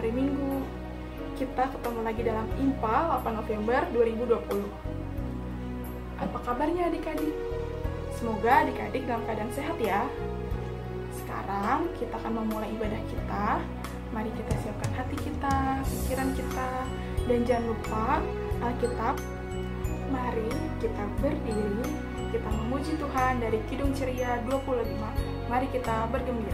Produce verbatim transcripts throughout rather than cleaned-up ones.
hari Minggu. Kita ketemu lagi dalam IMPA delapan November dua ribu dua puluh. Apa kabarnya adik-adik? Semoga adik-adik dalam keadaan sehat ya. Sekarang kita akan memulai ibadah kita. Mari kita siapkan hati kita, pikiran kita, dan jangan lupa Alkitab. Mari kita berdiri, kita memuji Tuhan dari Kidung Ceria dua puluh lima. Mari kita bergembira.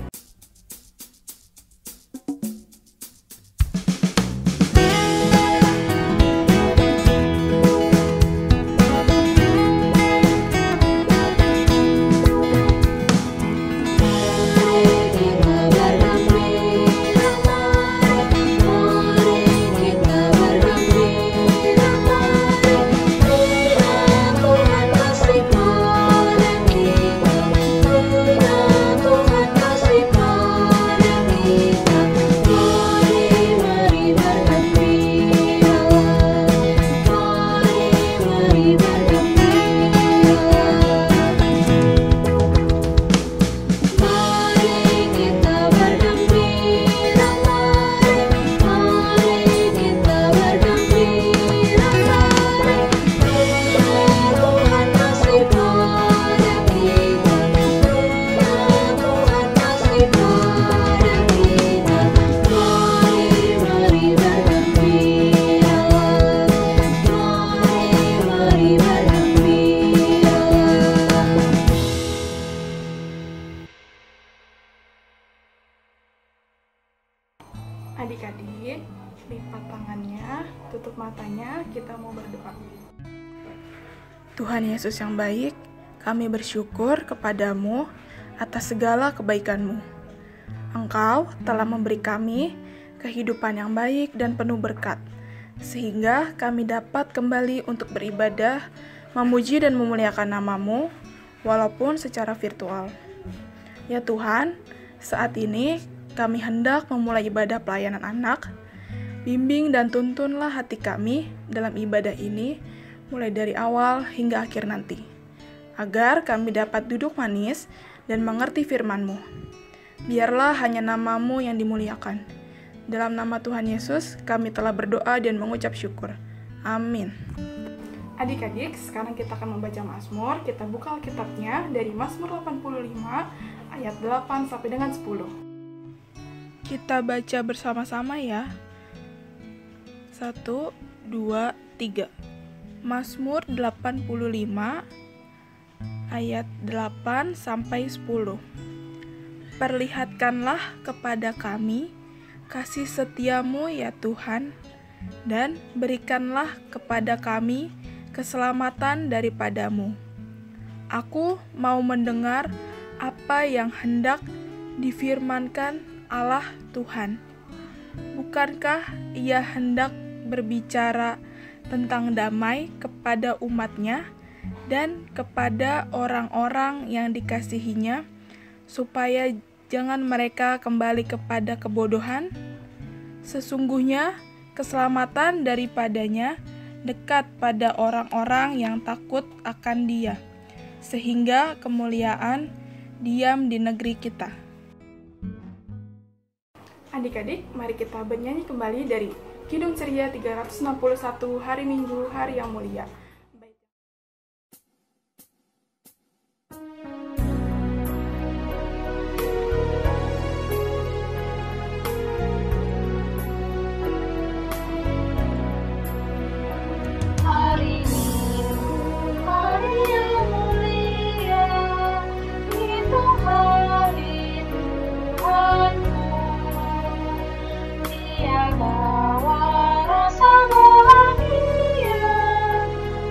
Adik-adik, lipat tangannya, tutup matanya, kita mau berdoa. Tuhan Yesus yang baik, kami bersyukur kepadamu atas segala kebaikan-Mu. Engkau telah memberi kami kehidupan yang baik dan penuh berkat, sehingga kami dapat kembali untuk beribadah, memuji dan memuliakan nama-Mu, walaupun secara virtual. Ya Tuhan, saat ini kami hendak memulai ibadah pelayanan anak. Bimbing dan tuntunlah hati kami dalam ibadah ini, mulai dari awal hingga akhir nanti, agar kami dapat duduk manis dan mengerti firman-Mu. Biarlah hanya nama-Mu yang dimuliakan. Dalam nama Tuhan Yesus, kami telah berdoa dan mengucap syukur. Amin. Adik-adik, sekarang kita akan membaca Mazmur. Kita buka Alkitabnya dari Mazmur delapan puluh lima, ayat delapan sampai dengan sepuluh. Kita baca bersama-sama ya. Satu, dua, tiga. Mazmur delapan puluh lima ayat delapan sampai sepuluh. Perlihatkanlah kepada kami kasih setia-Mu ya Tuhan, dan berikanlah kepada kami keselamatan daripada-Mu. Aku mau mendengar apa yang hendak difirmankan Allah Tuhan. Bukankah Ia hendak berbicara tentang damai kepada umat-Nya dan kepada orang-orang yang dikasihi-Nya, supaya jangan mereka kembali kepada kebodohan? Sesungguhnya keselamatan daripada-Nya dekat pada orang-orang yang takut akan Dia, sehingga kemuliaan diam di negeri kita. Adik-adik, mari kita bernyanyi kembali dari Kidung Ceria tiga ratus enam puluh satu, Hari Minggu, Hari yang Mulia. Bawa rasa bahagia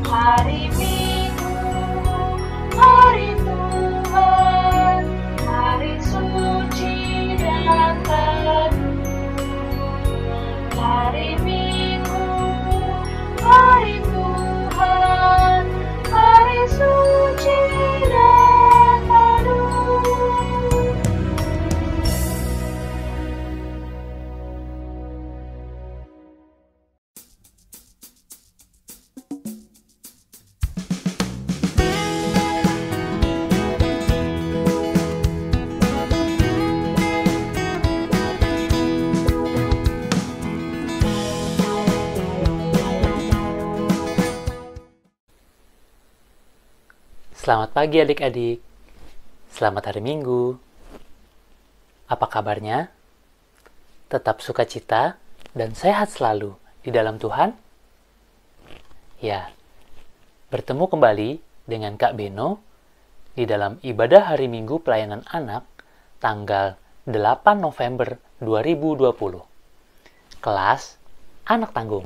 Hari Minggu, hari Tuhan, hari suci dan teduh. Hari Minggu, hari Tuhan, hari suci dan teduh. Selamat pagi adik-adik. Selamat hari Minggu. Apa kabarnya? Tetap sukacita dan sehat selalu di dalam Tuhan? Ya, bertemu kembali dengan Kak Beno di dalam ibadah hari Minggu pelayanan anak tanggal delapan November dua ribu dua puluh. Kelas Anak Tanggung.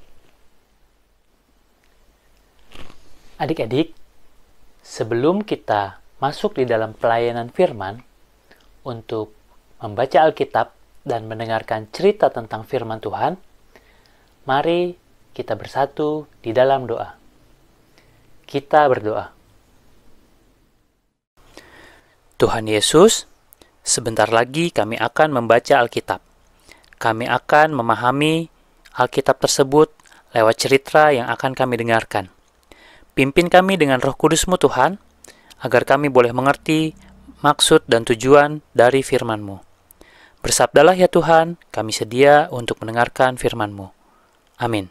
Adik-adik, sebelum kita masuk di dalam pelayanan firman untuk membaca Alkitab dan mendengarkan cerita tentang firman Tuhan, mari kita bersatu di dalam doa. Kita berdoa. Tuhan Yesus, sebentar lagi kami akan membaca Alkitab. Kami akan memahami Alkitab tersebut lewat cerita yang akan kami dengarkan. Pimpin kami dengan Roh Kudus-Mu Tuhan, agar kami boleh mengerti maksud dan tujuan dari firman-Mu. Bersabdalah ya Tuhan, kami sedia untuk mendengarkan firman-Mu. Amin.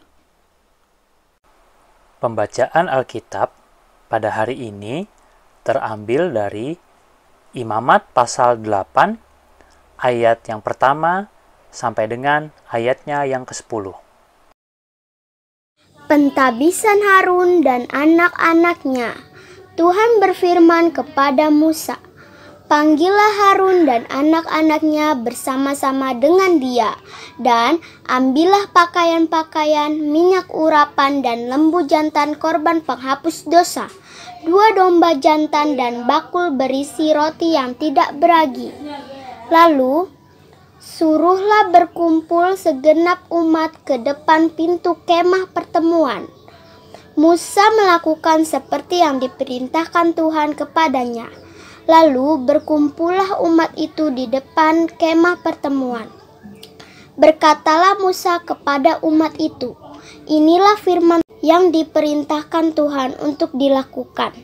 Pembacaan Alkitab pada hari ini terambil dari Imamat pasal delapan, ayat yang pertama sampai dengan ayatnya yang kesepuluh. Pentabisan Harun dan anak-anaknya. Tuhan berfirman kepada Musa, "Panggillah Harun dan anak-anaknya bersama-sama dengan dia, dan ambillah pakaian-pakaian, minyak urapan dan lembu jantan korban penghapus dosa, dua domba jantan dan bakul berisi roti yang tidak beragi. Lalu suruhlah berkumpul segenap umat ke depan pintu kemah pertemuan." Musa melakukan seperti yang diperintahkan Tuhan kepadanya. Lalu berkumpullah umat itu di depan kemah pertemuan. Berkatalah Musa kepada umat itu, "Inilah firman yang diperintahkan Tuhan untuk dilakukan."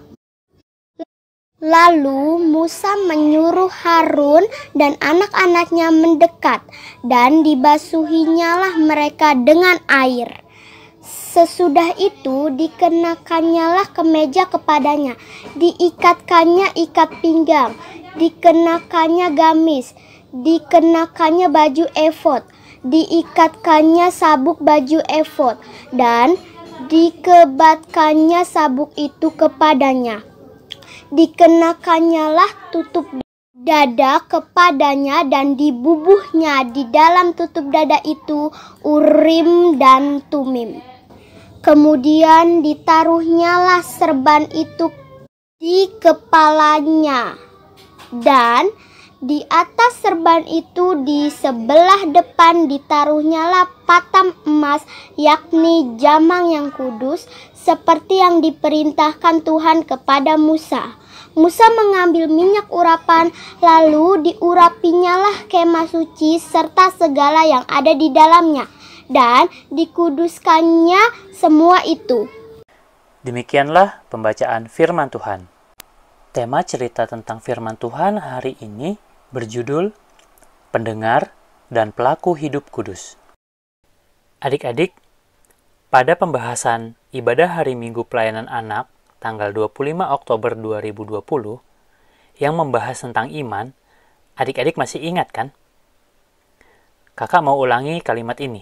Lalu Musa menyuruh Harun dan anak-anaknya mendekat, dan dibasuhinyalah mereka dengan air. Sesudah itu dikenakannya kemeja kepadanya, diikatkannya ikat pinggang, dikenakannya gamis, dikenakannya baju efod, diikatkannya sabuk baju efod, dan dikebatkannya sabuk itu kepadanya. Dikenakannya tutup dada kepadanya, dan dibubuhnya di dalam tutup dada itu Urim dan Tumim. Kemudian ditaruhnyalah serban itu di kepalanya, dan di atas serban itu di sebelah depan ditaruhnyalah patam emas, yakni jamang yang kudus, seperti yang diperintahkan Tuhan kepada Musa. Musa mengambil minyak urapan, lalu diurapinyalah kemah suci serta segala yang ada di dalamnya, dan dikuduskannya semua itu. Demikianlah pembacaan firman Tuhan. Tema cerita tentang firman Tuhan hari ini berjudul Pendengar dan Pelaku Hidup Kudus. Adik-adik, pada pembahasan ibadah hari Minggu pelayanan anak tanggal dua puluh lima Oktober dua ribu dua puluh yang membahas tentang iman, adik-adik masih ingat kan? Kakak mau ulangi kalimat ini.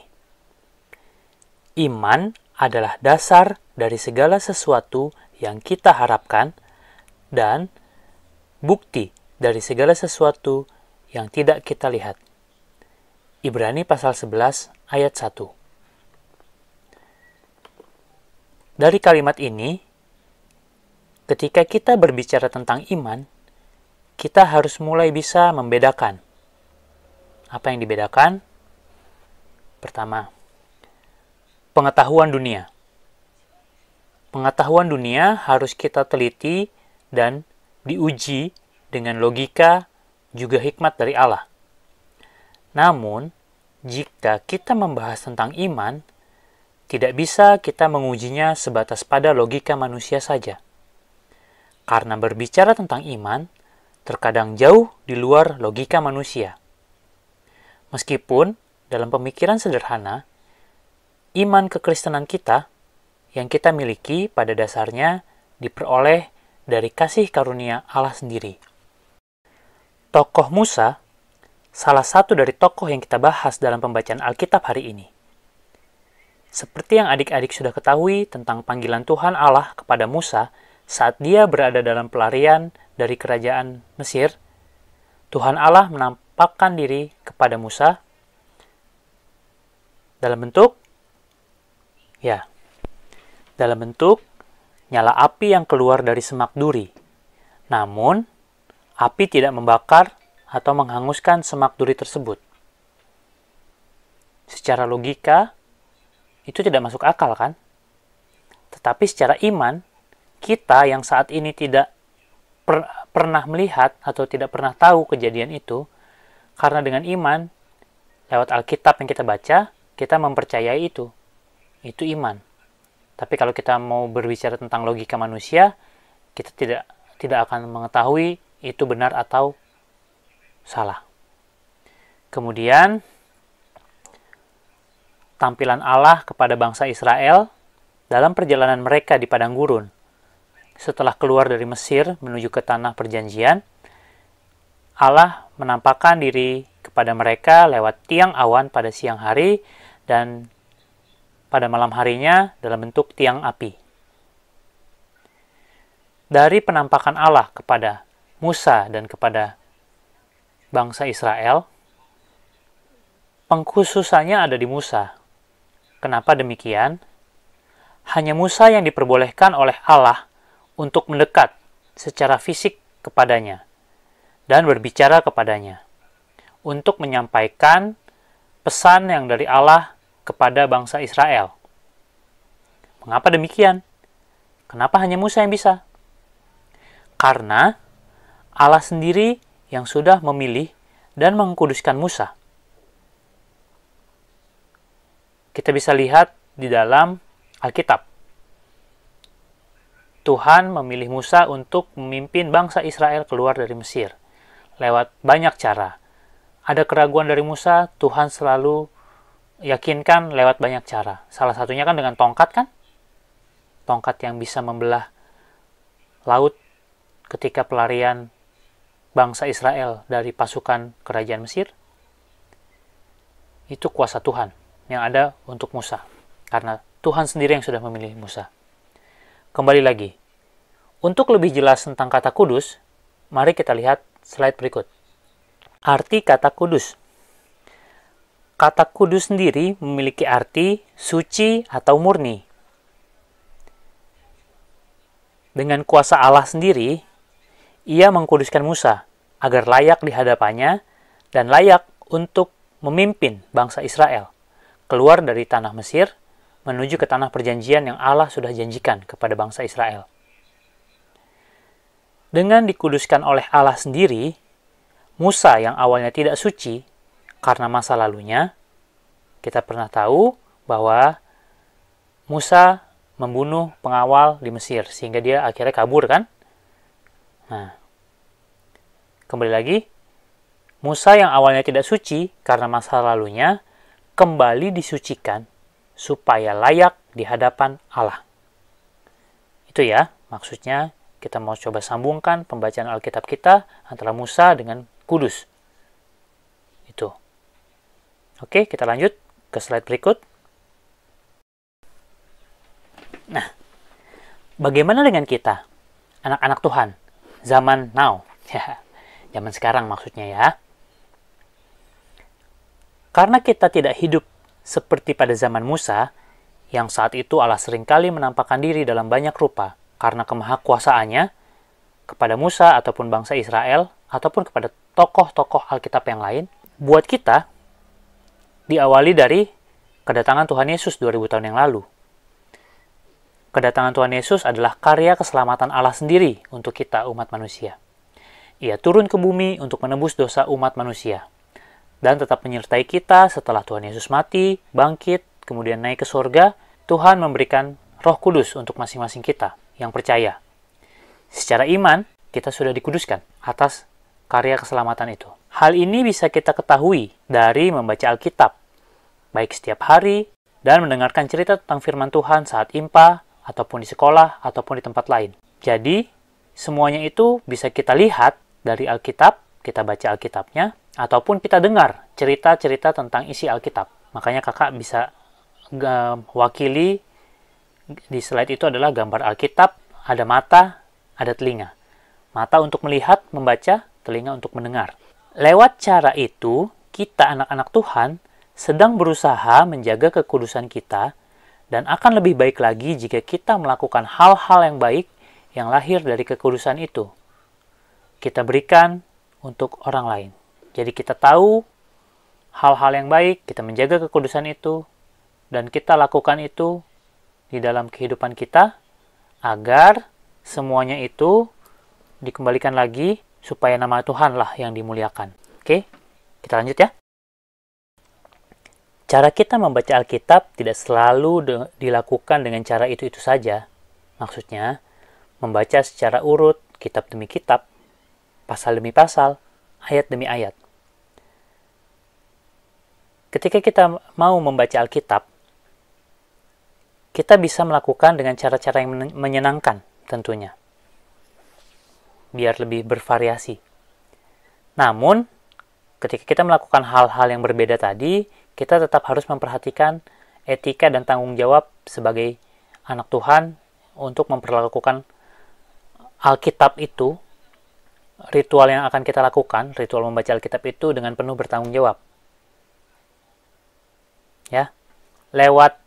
Iman adalah dasar dari segala sesuatu yang kita harapkan dan bukti dari segala sesuatu yang tidak kita lihat. Ibrani pasal sebelas ayat satu. Dari kalimat ini, ketika kita berbicara tentang iman, kita harus mulai bisa membedakan. Apa yang dibedakan? Pertama, pengetahuan dunia. Pengetahuan dunia harus kita teliti dan diuji dengan logika juga hikmat dari Allah. Namun, jika kita membahas tentang iman, tidak bisa kita mengujinya sebatas pada logika manusia saja. Karena berbicara tentang iman, terkadang jauh di luar logika manusia. Meskipun dalam pemikiran sederhana, iman kekristenan kita yang kita miliki pada dasarnya diperoleh dari kasih karunia Allah sendiri. Tokoh Musa, salah satu dari tokoh yang kita bahas dalam pembacaan Alkitab hari ini. Seperti yang adik-adik sudah ketahui tentang panggilan Tuhan Allah kepada Musa saat dia berada dalam pelarian dari kerajaan Mesir, Tuhan Allah menampakkan diri kepada Musa dalam bentuk, ya, dalam bentuk nyala api yang keluar dari semak duri. Namun, api tidak membakar atau menghanguskan semak duri tersebut. Secara logika, itu tidak masuk akal kan? Tetapi secara iman, kita yang saat ini tidak per pernah melihat atau tidak pernah tahu kejadian itu, karena dengan iman, lewat Alkitab yang kita baca, kita mempercayai itu. Itu iman. Tapi kalau kita mau berbicara tentang logika manusia, kita tidak tidak akan mengetahui itu benar atau salah. Kemudian, tampilan Allah kepada bangsa Israel dalam perjalanan mereka di padang gurun. Setelah keluar dari Mesir menuju ke tanah perjanjian, Allah menampakkan diri kepada mereka lewat tiang awan pada siang hari dan pada malam harinya dalam bentuk tiang api. Dari penampakan Allah kepada Musa dan kepada bangsa Israel, pengkhususannya ada di Musa. Kenapa demikian? Hanya Musa yang diperbolehkan oleh Allah untuk mendekat secara fisik kepadanya dan berbicara kepadanya untuk menyampaikan pesan yang dari Allah kepada bangsa Israel. Mengapa demikian? Kenapa hanya Musa yang bisa? Karena Allah sendiri yang sudah memilih dan mengkuduskan Musa. Kita bisa lihat di dalam Alkitab. Tuhan memilih Musa untuk memimpin bangsa Israel keluar dari Mesir. Lewat banyak cara. Ada keraguan dari Musa, Tuhan selalu yakinkan lewat banyak cara. Salah satunya kan dengan tongkat kan? Tongkat yang bisa membelah laut ketika pelarian bangsa Israel dari pasukan kerajaan Mesir. Itu kuasa Tuhan yang ada untuk Musa. Karena Tuhan sendiri yang sudah memilih Musa. Kembali lagi. Untuk lebih jelas tentang kata kudus, mari kita lihat slide berikut. Arti kata kudus. Kata kudus sendiri memiliki arti suci atau murni. Dengan kuasa Allah sendiri, Ia mengkuduskan Musa agar layak di hadapannya dan layak untuk memimpin bangsa Israel keluar dari tanah Mesir menuju ke tanah perjanjian yang Allah sudah janjikan kepada bangsa Israel. Dengan dikuduskan oleh Allah sendiri, Musa yang awalnya tidak suci karena masa lalunya, kita pernah tahu bahwa Musa membunuh pengawal di Mesir sehingga dia akhirnya kabur kan? Nah, kembali lagi, Musa yang awalnya tidak suci karena masa lalunya kembali disucikan supaya layak di hadapan Allah. Itu ya, maksudnya kita mau coba sambungkan pembacaan Alkitab kita antara Musa dengan kudus. Itu. Oke, kita lanjut ke slide berikut. Nah, bagaimana dengan kita, anak-anak Tuhan, zaman now? Ya, zaman sekarang maksudnya ya. Karena kita tidak hidup seperti pada zaman Musa, yang saat itu Allah seringkali menampakkan diri dalam banyak rupa karena kemahakuasaannya kepada Musa ataupun bangsa Israel ataupun kepada tokoh-tokoh Alkitab yang lain, buat kita diawali dari kedatangan Tuhan Yesus dua ribu tahun yang lalu. Kedatangan Tuhan Yesus adalah karya keselamatan Allah sendiri untuk kita umat manusia. Ia turun ke bumi untuk menebus dosa umat manusia dan tetap menyertai kita setelah Tuhan Yesus mati, bangkit, kemudian naik ke surga. Tuhan memberikan Roh Kudus untuk masing-masing kita yang percaya. Secara iman, kita sudah dikuduskan atas karya keselamatan itu. Hal ini bisa kita ketahui dari membaca Alkitab, baik setiap hari, dan mendengarkan cerita tentang firman Tuhan saat impa, ataupun di sekolah, ataupun di tempat lain. Jadi, semuanya itu bisa kita lihat dari Alkitab, kita baca Alkitabnya, ataupun kita dengar cerita-cerita tentang isi Alkitab. Makanya kakak bisa wakili di slide itu adalah gambar Alkitab, ada mata, ada telinga. Mata untuk melihat, membaca, telinga untuk mendengar. Lewat cara itu, kita anak-anak Tuhan sedang berusaha menjaga kekudusan kita dan akan lebih baik lagi jika kita melakukan hal-hal yang baik yang lahir dari kekudusan itu. Kita berikan untuk orang lain. Jadi kita tahu hal-hal yang baik, kita menjaga kekudusan itu, dan kita lakukan itu di dalam kehidupan kita agar semuanya itu dikembalikan lagi supaya nama Tuhan lah yang dimuliakan. Oke, kita lanjut ya. Cara kita membaca Alkitab tidak selalu de- dilakukan dengan cara itu-itu saja. Maksudnya, membaca secara urut, kitab demi kitab, pasal demi pasal, ayat demi ayat. Ketika kita mau membaca Alkitab, kita bisa melakukan dengan cara-cara yang menyenangkan tentunya, biar lebih bervariasi. Namun, ketika kita melakukan hal-hal yang berbeda tadi, kita tetap harus memperhatikan etika dan tanggung jawab sebagai anak Tuhan untuk memperlakukan Alkitab itu, ritual yang akan kita lakukan, ritual membaca Alkitab itu dengan penuh bertanggung jawab. Ya, lewat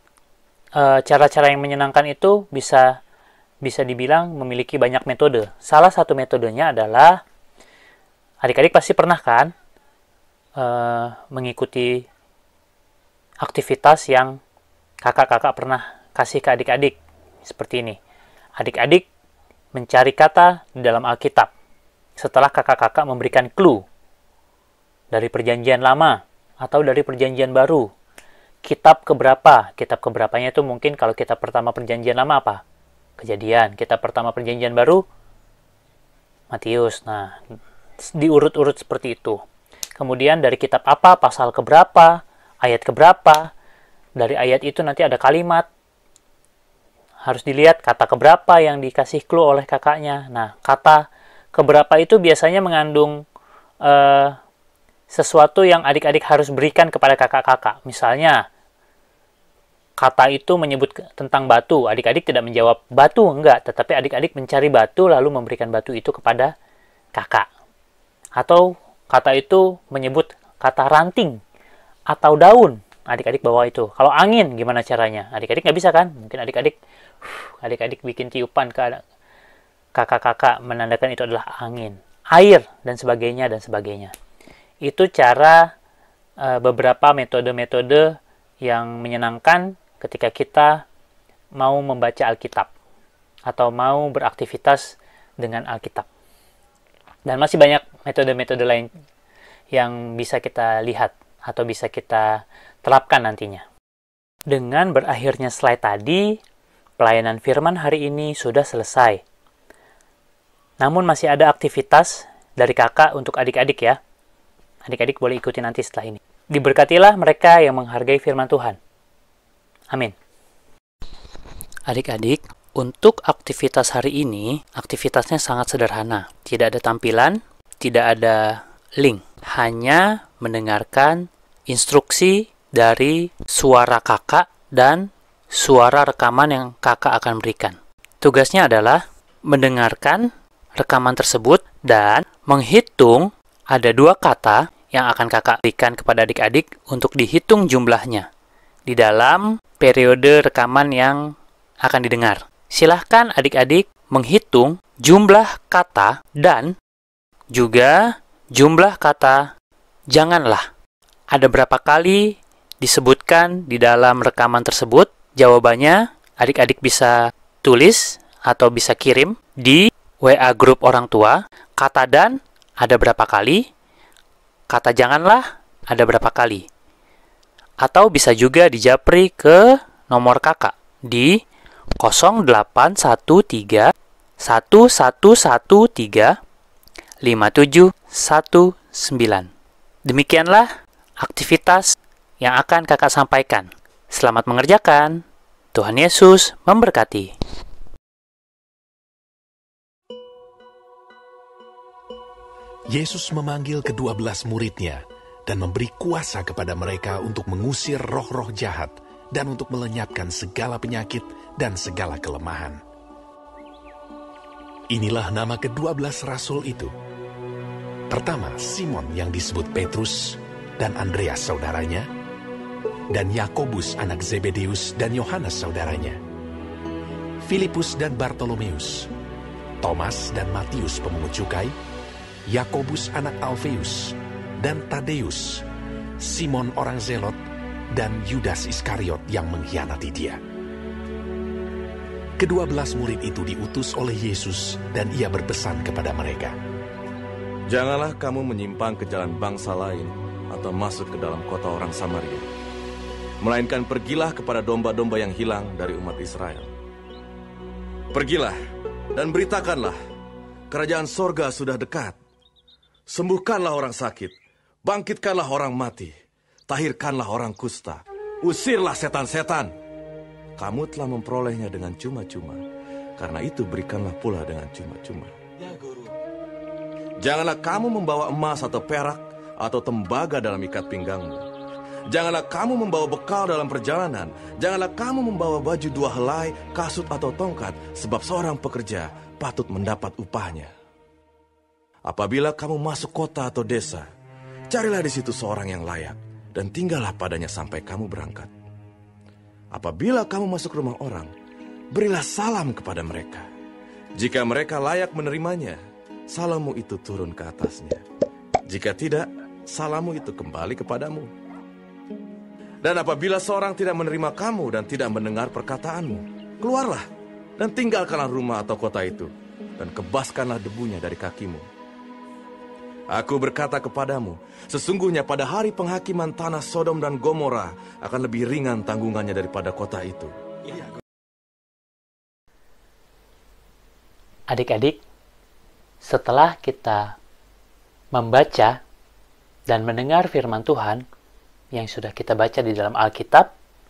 e, cara-cara yang menyenangkan itu bisa bisa dibilang memiliki banyak metode. Salah satu metodenya adalah, adik-adik pasti pernah kan e, mengikuti aktivitas yang kakak-kakak pernah kasih ke adik-adik. Seperti ini. Adik-adik mencari kata di dalam Alkitab setelah kakak-kakak memberikan clue dari perjanjian lama atau dari perjanjian baru. Kitab keberapa? Kitab keberapanya itu mungkin kalau kitab pertama perjanjian lama apa? Kejadian. Kitab pertama perjanjian baru? Matius. Nah, diurut-urut seperti itu. Kemudian dari kitab apa? Pasal keberapa? Ayat keberapa? Dari ayat itu nanti ada kalimat. Harus dilihat kata keberapa yang dikasih clue oleh kakaknya. Nah, kata keberapa itu biasanya mengandung uh, sesuatu yang adik-adik harus berikan kepada kakak-kakak. Misalnya, kata itu menyebut tentang batu. Adik-adik tidak menjawab batu, enggak. Tetapi adik-adik mencari batu lalu memberikan batu itu kepada kakak. Atau kata itu menyebut kata ranting atau daun. Adik-adik bawa itu. Kalau angin, gimana caranya? Adik-adik nggak bisa kan? Mungkin adik-adik adik-adik bikin tiupan ke kakak-kakak menandakan itu adalah angin. Air, dan sebagainya, dan sebagainya. Itu cara e, beberapa metode-metode yang menyenangkan ketika kita mau membaca Alkitab atau mau beraktivitas dengan Alkitab. Dan masih banyak metode-metode lain yang bisa kita lihat atau bisa kita terapkan nantinya. Dengan berakhirnya slide tadi, pelayanan firman hari ini sudah selesai. Namun masih ada aktivitas dari kakak untuk adik-adik ya. Adik-adik boleh ikuti nanti setelah ini. Diberkatilah mereka yang menghargai firman Tuhan. Amin. Adik-adik, untuk aktivitas hari ini, aktivitasnya sangat sederhana. Tidak ada tampilan, tidak ada link. Hanya mendengarkan instruksi dari suara kakak dan suara rekaman yang kakak akan berikan. Tugasnya adalah mendengarkan rekaman tersebut dan menghitung ada dua kata yang akan kakak berikan kepada adik-adik untuk dihitung jumlahnya. di dalam periode rekaman yang akan didengar. Silahkan adik-adik menghitung jumlah kata dan juga jumlah kata janganlah. Ada berapa kali disebutkan di dalam rekaman tersebut? Jawabannya adik-adik bisa tulis atau bisa kirim di W A grup orang tua. Kata dan ada berapa kali? Kata janganlah ada berapa kali? Atau bisa juga dijapri ke nomor kakak di nol delapan satu tiga satu satu satu tiga lima tujuh satu sembilan. Demikianlah aktivitas yang akan kakak sampaikan. Selamat mengerjakan. Tuhan Yesus memberkati. Yesus memanggil kedua belas murid-Nya dan memberi kuasa kepada mereka untuk mengusir roh-roh jahat dan untuk melenyapkan segala penyakit dan segala kelemahan. Inilah nama kedua belas rasul itu. Pertama, Simon yang disebut Petrus dan Andreas saudaranya, dan Yakobus anak Zebedeus dan Yohanes saudaranya, Filipus dan Bartolomeus, Thomas dan Matius pemungut cukai, Yakobus anak Alfeus, dan Tadeus, Simon orang Zelot, dan Yudas Iskariot yang mengkhianati dia. Kedua belas murid itu diutus oleh Yesus dan ia berpesan kepada mereka, "Janganlah kamu menyimpang ke jalan bangsa lain atau masuk ke dalam kota orang Samaria, melainkan pergilah kepada domba-domba yang hilang dari umat Israel. Pergilah dan beritakanlah, kerajaan sorga sudah dekat. Sembuhkanlah orang sakit, bangkitkanlah orang mati, tahirkanlah orang kusta, usirlah setan-setan. Kamu telah memperolehnya dengan cuma-cuma, karena itu berikanlah pula dengan cuma-cuma. Janganlah kamu membawa emas atau perak atau tembaga dalam ikat pinggangmu. Janganlah kamu membawa bekal dalam perjalanan. Janganlah kamu membawa baju dua helai, kasut atau tongkat, sebab seorang pekerja patut mendapat upahnya. Apabila kamu masuk kota atau desa, carilah di situ seorang yang layak, dan tinggallah padanya sampai kamu berangkat. Apabila kamu masuk rumah orang, berilah salam kepada mereka. Jika mereka layak menerimanya, salammu itu turun ke atasnya. Jika tidak, salammu itu kembali kepadamu. Dan apabila seorang tidak menerima kamu dan tidak mendengar perkataanmu, keluarlah dan tinggalkanlah rumah atau kota itu, dan kebaskanlah debunya dari kakimu. Aku berkata kepadamu, sesungguhnya pada hari penghakiman tanah Sodom dan Gomora akan lebih ringan tanggungannya daripada kota itu." Adik-adik, setelah kita membaca dan mendengar firman Tuhan yang sudah kita baca di dalam Alkitab,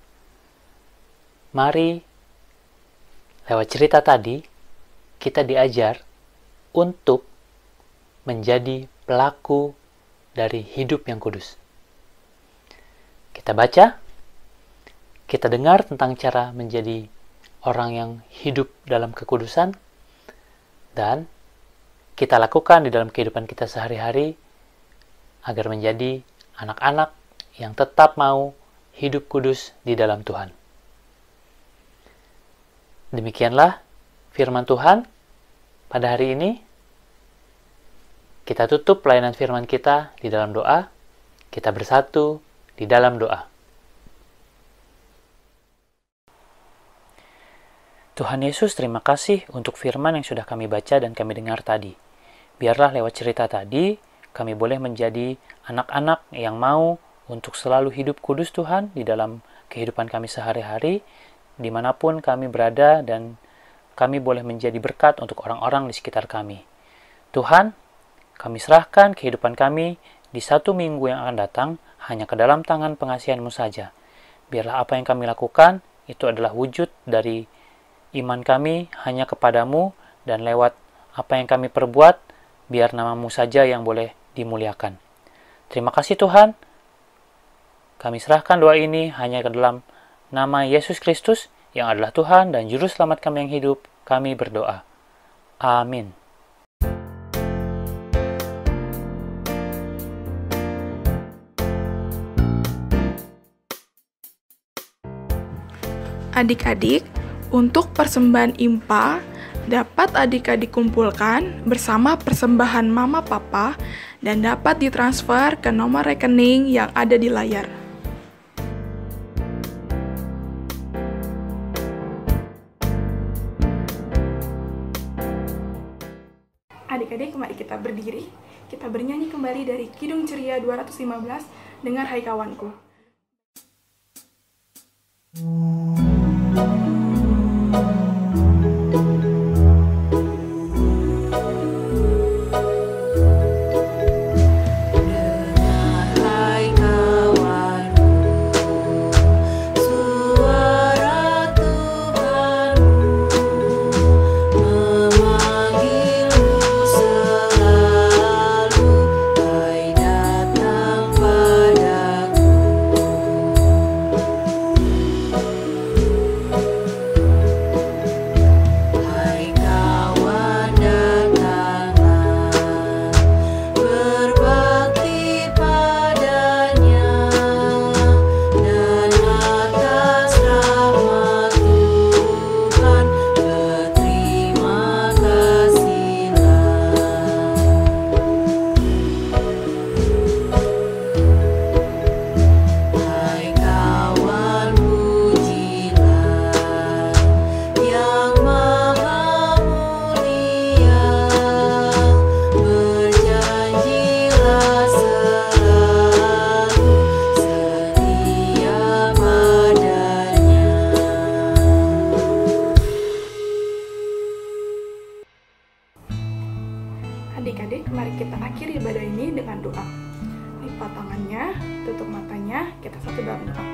mari lewat cerita tadi kita diajar untuk menjadi pelaku dari hidup yang kudus. Kita baca, kita dengar tentang cara menjadi orang yang hidup dalam kekudusan, dan kita lakukan di dalam kehidupan kita sehari-hari agar menjadi anak-anak yang tetap mau hidup kudus di dalam Tuhan. Demikianlah firman Tuhan pada hari ini. Kita tutup pelayanan firman kita di dalam doa. Kita bersatu di dalam doa. Tuhan Yesus, terima kasih untuk firman yang sudah kami baca dan kami dengar tadi. Biarlah lewat cerita tadi, kami boleh menjadi anak-anak yang mau untuk selalu hidup kudus Tuhan di dalam kehidupan kami sehari-hari, dimanapun kami berada, dan kami boleh menjadi berkat untuk orang-orang di sekitar kami. Tuhan, kami serahkan kehidupan kami di satu minggu yang akan datang hanya ke dalam tangan pengasihan-Mu saja. Biarlah apa yang kami lakukan itu adalah wujud dari iman kami hanya kepadamu, dan lewat apa yang kami perbuat, biar nama-Mu saja yang boleh dimuliakan. Terima kasih Tuhan. Kami serahkan doa ini hanya ke dalam nama Yesus Kristus yang adalah Tuhan dan Juru Selamat kami yang hidup. Kami berdoa. Amin. Adik-adik, untuk persembahan impa dapat adik-adik kumpulkan bersama persembahan mama papa dan dapat ditransfer ke nomor rekening yang ada di layar. Adik-adik, mari kita berdiri. Kita bernyanyi kembali dari Kidung Ceria dua ratus lima belas, Dengar Hai Kawanku. Adik-adik, mari kita akhiri ibadah ini dengan doa. Lipat tangannya, tutup matanya, kita satu dalam doa.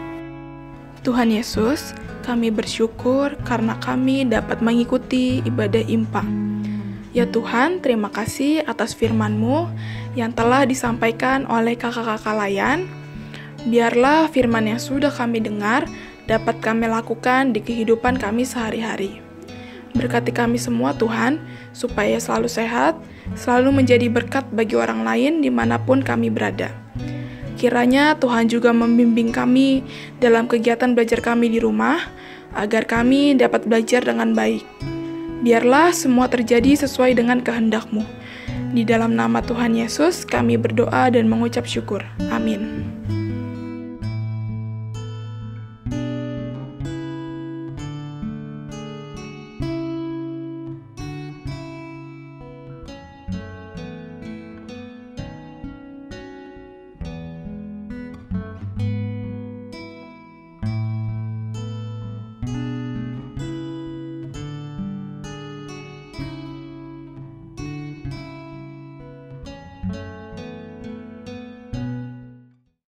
Tuhan Yesus, kami bersyukur karena kami dapat mengikuti ibadah impa. Ya Tuhan, terima kasih atas firman-Mu yang telah disampaikan oleh kakak-kakak layan. Biarlah firman yang sudah kami dengar dapat kami lakukan di kehidupan kami sehari-hari. Berkati kami semua Tuhan, supaya selalu sehat, selalu menjadi berkat bagi orang lain dimanapun kami berada. Kiranya Tuhan juga membimbing kami dalam kegiatan belajar kami di rumah, agar kami dapat belajar dengan baik. Biarlah semua terjadi sesuai dengan kehendak-Mu. Di dalam nama Tuhan Yesus, kami berdoa dan mengucap syukur. Amin.